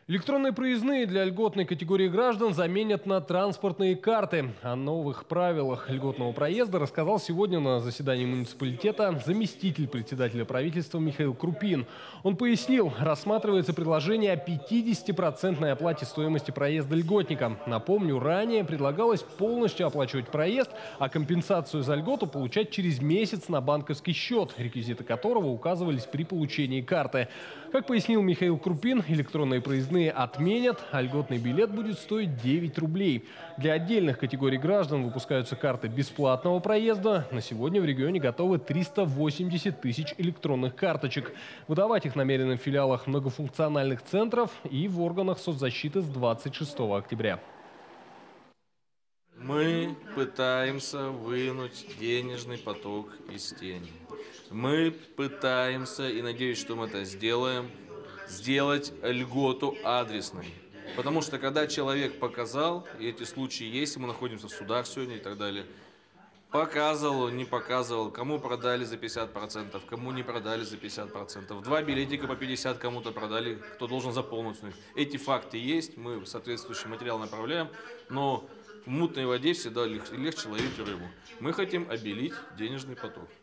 Электронные проездные для льготной категории граждан заменят на транспортные карты. О новых правилах льготного проезда рассказал сегодня на заседании муниципалитета заместитель председателя правительства Михаил Крупин. Он пояснил, рассматривается предложение о 50% оплате стоимости проезда льготникам. Напомню, ранее предлагалось полностью оплачивать проезд, а компенсацию за льготу получать через месяц на банковский счет, реквизиты которого указывались при получении карты. Как пояснил Михаил Крупин, электронные проездные отменят, а льготный билет будет стоить 9 рублей. Для отдельных категорий граждан выпускаются карты бесплатного проезда. На сегодня в регионе готовы 380 тысяч электронных карточек. Выдавать их намерены в филиалах многофункциональных центров и в органах соцзащиты с 26 октября. Мы пытаемся вынуть денежный поток из тени. Мы пытаемся, и надеюсь, что мы это сделаем, сделать льготу адресной. Потому что когда человек показал, и эти случаи есть, и мы находимся в судах сегодня и так далее, показывал, не показывал, кому продали за 50%, кому не продали за 50%. 2 билетика по 50 кому-то продали, кто должен заполнить. Эти факты есть, мы соответствующий материал направляем, но в мутной воде всегда легче ловить рыбу. Мы хотим обелить денежный поток.